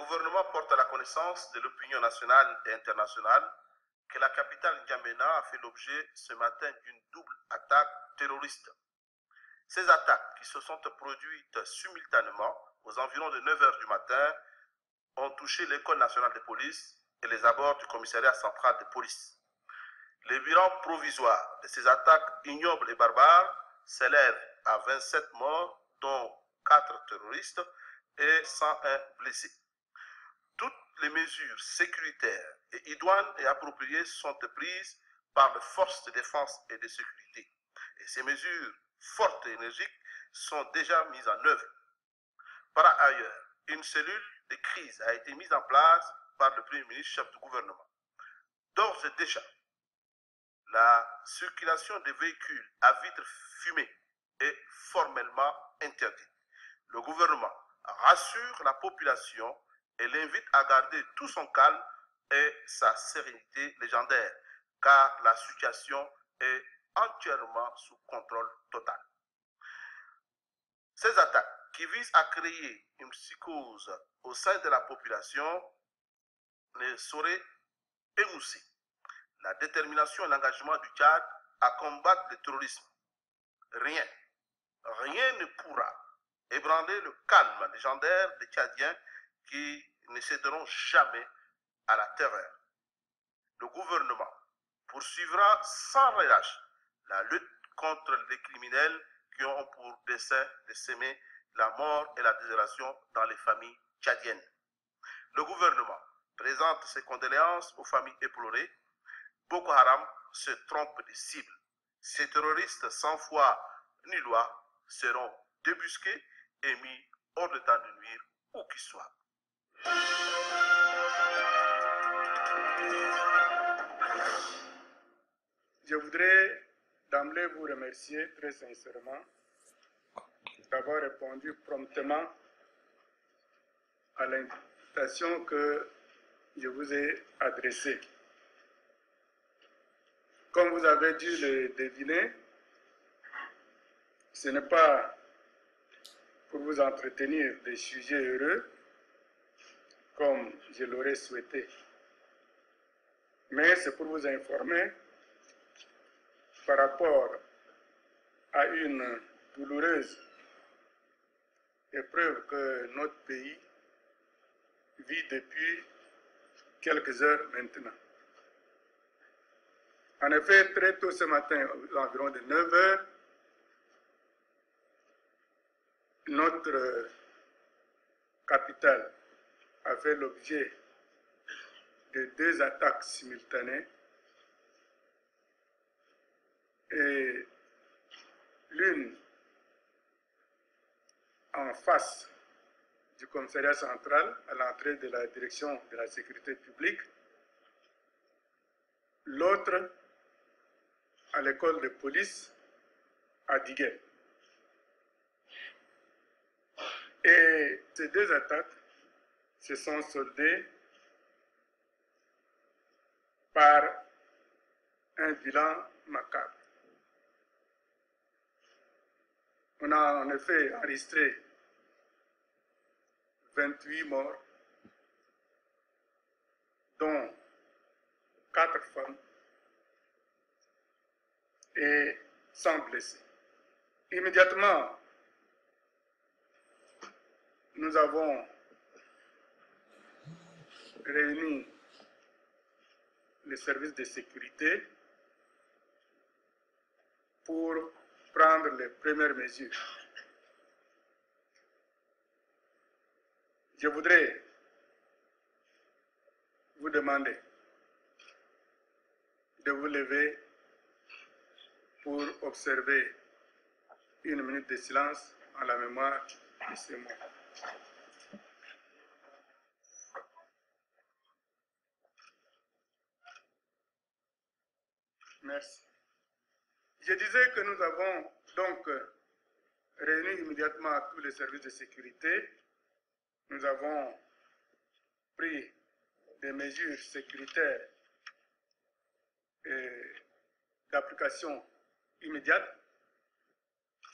gouvernement porte à la connaissance de l'opinion nationale et internationale que la capitale N'Djamena a fait l'objet ce matin d'une double attaque terroriste. Ces attaques, qui se sont produites simultanément aux environs de 9 h du matin, ont touché l'école nationale de police et les abords du commissariat central de police. Le bilan provisoire de ces attaques ignobles et barbares s'élève à 27 morts, dont 4 terroristes et 101 blessés. Toutes les mesures sécuritaires et idoines et appropriées sont prises par les forces de défense et de sécurité. Et ces mesures fortes et énergiques sont déjà mises en œuvre. Par ailleurs, une cellule de crise a été mise en place par le Premier ministre, chef du gouvernement. D'ores et déjà, la circulation des véhicules à vitres fumées est formellement interdite. Le gouvernement rassure la population et l'invite à garder tout son calme et sa sérénité légendaire, car la situation est entièrement sous contrôle total. Ces attaques, qui visent à créer une psychose au sein de la population, ne sauraient émousser la détermination et l'engagement du Tchad à combattre le terrorisme. Rien ne pourra ébranler le calme légendaire des Tchadiens qui ne céderont jamais à la terreur. Le gouvernement poursuivra sans relâche la lutte contre les criminels qui ont pour dessein de semer la mort et la désolation dans les familles tchadiennes. Le gouvernement présente ses condoléances aux familles éplorées. Boko Haram se trompe de cible. Ces terroristes sans foi ni loi seront débusqués et mis hors d'état de nuire où qu'ils soient. Je voudrais d'emblée vous remercier très sincèrement d'avoir répondu promptement à l'invitation que je vous ai adressée. Comme vous avez dû le deviner, ce n'est pas pour vous entretenir des sujets heureux, comme je l'aurais souhaité, mais c'est pour vous informer par rapport à une douloureuse épreuve que notre pays vit depuis quelques heures maintenant. En effet, très tôt ce matin, environ de 9 h, notre capitale a fait l'objet de 2 attaques simultanées et l'une en face du commissariat central à l'entrée de la direction de la sécurité publique, l'autre à l'école de police à Diguel. Et ces 2 attaques se sont soldées par un bilan macabre. On a en effet enregistré 28 morts, dont 4 femmes et 100 blessés. Immédiatement, nous avons réuni les services de sécurité pour prendre les premières mesures. Je voudrais vous demander de vous lever pour observer 1 minute de silence en la mémoire de ces mots. Merci. Je disais que nous avons donc réuni immédiatement tous les services de sécurité. Nous avons pris des mesures sécuritaires et d'application immédiate.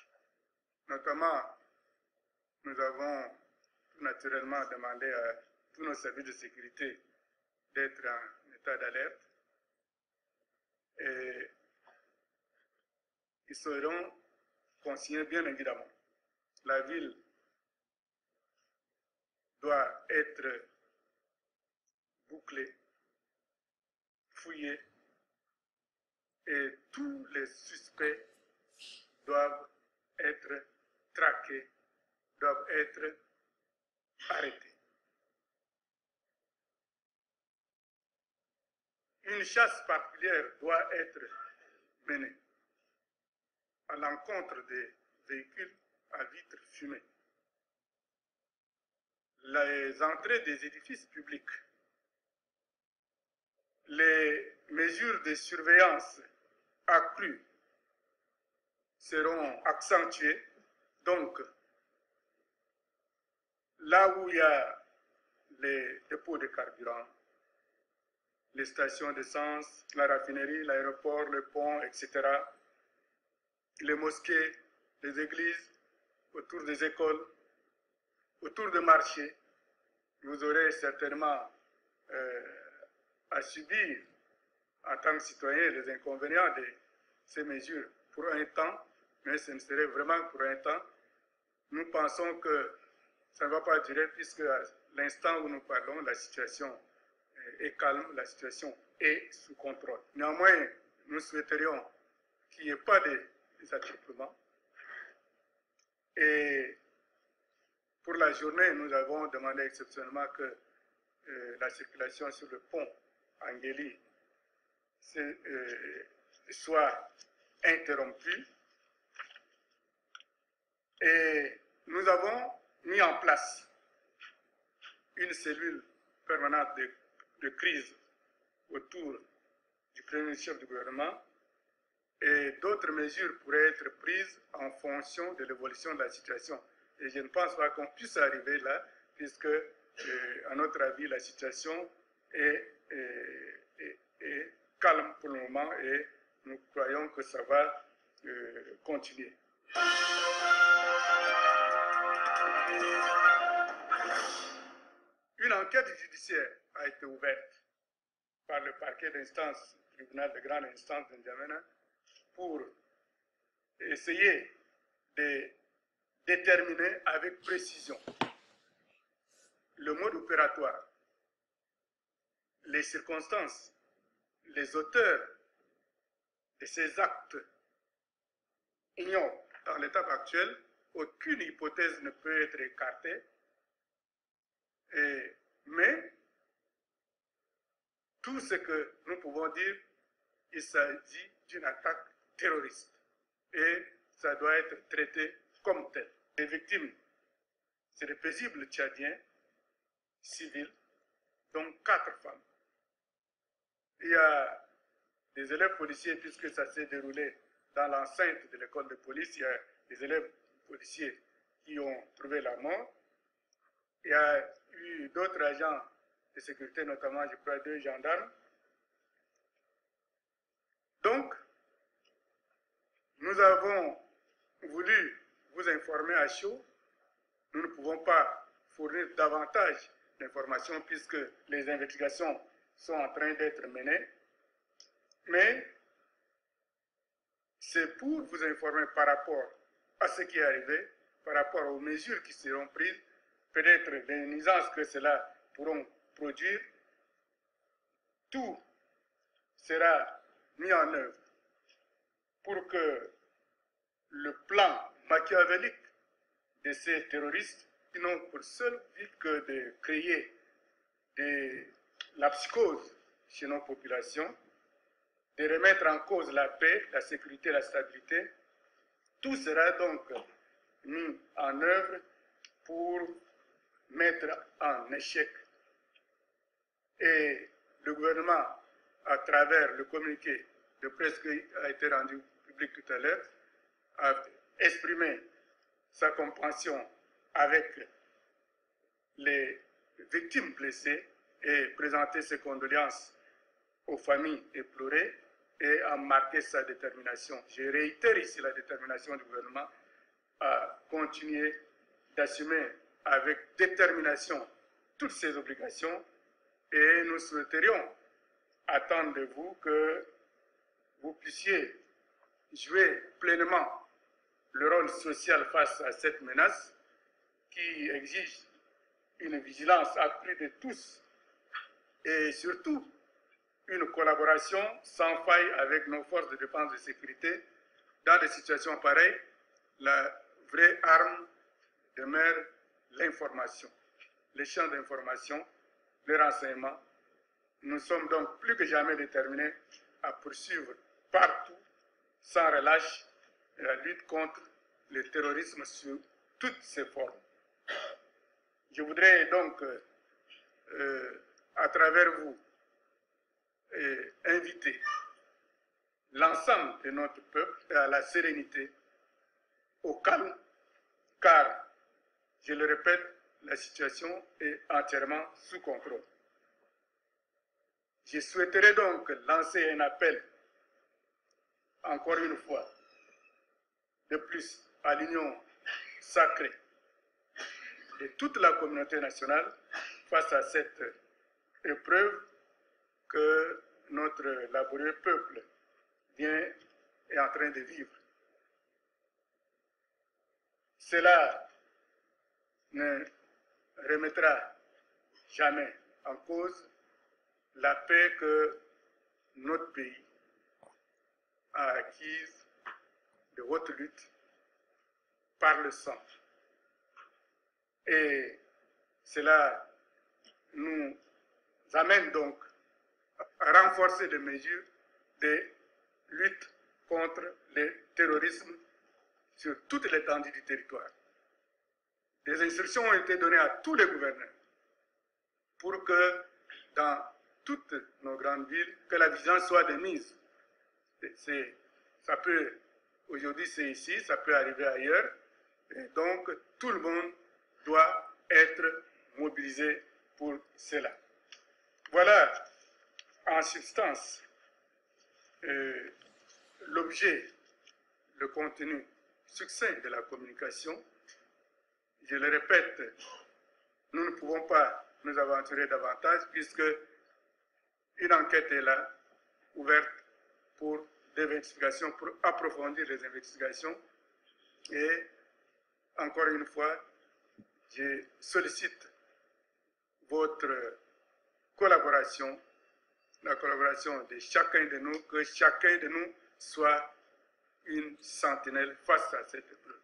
Notamment, nous avons naturellement demandé à tous nos services de sécurité d'être en état d'alerte. Et ils seront consignés bien évidemment. La ville doit être bouclée, fouillée, et tous les suspects doivent être traqués, doivent être arrêtés. Une chasse particulière doit être menée à l'encontre des véhicules à vitres fumées. Les entrées des édifices publics, les mesures de surveillance accrues seront accentuées. Donc, là où il y a les dépôts de carburant, les stations d'essence, la raffinerie, l'aéroport, le pont, etc., les mosquées, les églises, autour des écoles, autour des marchés, vous aurez certainement à subir en tant que citoyen les inconvénients de ces mesures pour un temps, mais ce ne serait vraiment pour un temps. Nous pensons que ça ne va pas durer puisque à l'instant où nous parlons, la situation est calme, la situation est sous contrôle. Néanmoins, nous souhaiterions qu'il n'y ait pas des attroupements. Et pour la journée, nous avons demandé exceptionnellement que la circulation sur le pont Anguély soit interrompue. Et nous avons mis en place une cellule permanente de crise autour du premier chef du gouvernement, et d'autres mesures pourraient être prises en fonction de l'évolution de la situation. Et je ne pense pas qu'on puisse arriver là, puisque, à notre avis, la situation est calme pour le moment et nous croyons que ça va continuer. Une enquête judiciaire a été ouverte par le parquet d'instance du tribunal de grande instance de N'Djamena pour essayer de déterminer avec précision le mode opératoire, les circonstances, les auteurs de ces actes ignorent. Dans l'étape actuelle, aucune hypothèse ne peut être écartée, mais tout ce que nous pouvons dire, il s'agit d'une attaque terroriste et ça doit être traité comme tel. Les victimes, c'est des paisibles Tchadiens, civils, dont 4 femmes. Il y a des élèves policiers, puisque ça s'est déroulé dans l'enceinte de l'école de police, il y a des élèves policiers qui ont trouvé la mort. Il y a eu d'autres agents de sécurité, notamment, je crois, 2 gendarmes. Donc, nous avons voulu vous informer à chaud. Nous ne pouvons pas fournir davantage d'informations puisque les investigations sont en train d'être menées. Mais c'est pour vous informer par rapport à ce qui est arrivé, par rapport aux mesures qui seront prises, peut-être les nuisances que cela pourront produire. Tout sera mis en œuvre pour que le plan machiavélique de ces terroristes, qui n'ont pour seul but que de créer la psychose chez nos populations, de remettre en cause la paix, la sécurité, la stabilité, tout sera donc mis en œuvre pour mettre en échec. Et le gouvernement, à travers le communiqué de presse qui a été rendu public tout à l'heure, a exprimé sa compréhension avec les victimes blessées et présenté ses condoléances aux familles éplorées et a marqué sa détermination. Je réitère ici la détermination du gouvernement à continuer d'assumer avec détermination toutes ces obligations et nous souhaiterions attendre de vous que vous puissiez jouer pleinement le rôle social face à cette menace qui exige une vigilance accrue de tous et surtout une collaboration sans faille avec nos forces de défense et de sécurité. Dans des situations pareilles, la vraie arme demeure l'information, l'échange d'informations, le renseignement. Nous sommes donc plus que jamais déterminés à poursuivre partout, sans relâche, la lutte contre le terrorisme sous toutes ses formes. Je voudrais donc, à travers vous, inviter l'ensemble de notre peuple à la sérénité, au calme, car, je le répète, la situation est entièrement sous contrôle. Je souhaiterais donc lancer un appel, encore une fois, de plus à l'union sacrée de toute la communauté nationale face à cette épreuve que notre laborieux peuple est en train de vivre. Cela ne remettra jamais en cause la paix que notre pays a acquise de haute lutte par le sang. Et cela nous amène donc à renforcer les mesures de lutte contre le terrorisme sur toute l'étendue du territoire. Des instructions ont été données à tous les gouverneurs pour que dans toutes nos grandes villes, que la vigilance soit de mise. Ça peut, aujourd'hui c'est ici, ça peut arriver ailleurs, et donc tout le monde doit être mobilisé pour cela. Voilà en substance l'objet, le contenu succinct de la communication. Je le répète, nous ne pouvons pas nous aventurer davantage puisque une enquête est là, ouverte pour des investigations, pour approfondir les investigations. Et encore une fois, je sollicite votre collaboration, la collaboration de chacun de nous, que chacun de nous soit une sentinelle face à cette épreuve.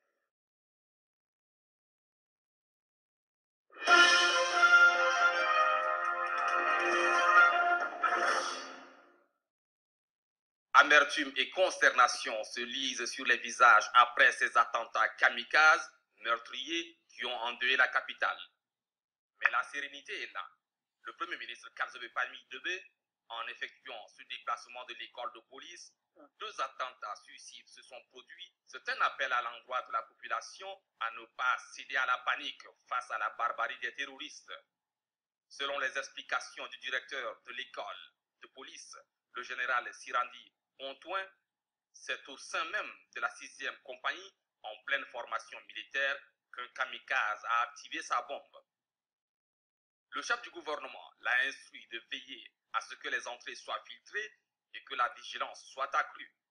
Amertume et consternation se lisent sur les visages après ces attentats kamikazes meurtriers qui ont endeuillé la capitale. Mais la sérénité est là. Le Premier ministre Kadzobe Fahmy Debé, en effectuant ce déplacement de l'école de police, 2 attentats suicides se sont produits. C'est un appel à l'endroit de la population à ne pas céder à la panique face à la barbarie des terroristes. Selon les explications du directeur de l'école de police, le général Sirandi Ontoin, c'est au sein même de la 6e compagnie, en pleine formation militaire, qu'un kamikaze a activé sa bombe. Le chef du gouvernement l'a instruit de veiller à ce que les entrées soient filtrées et que la vigilance soit accrue.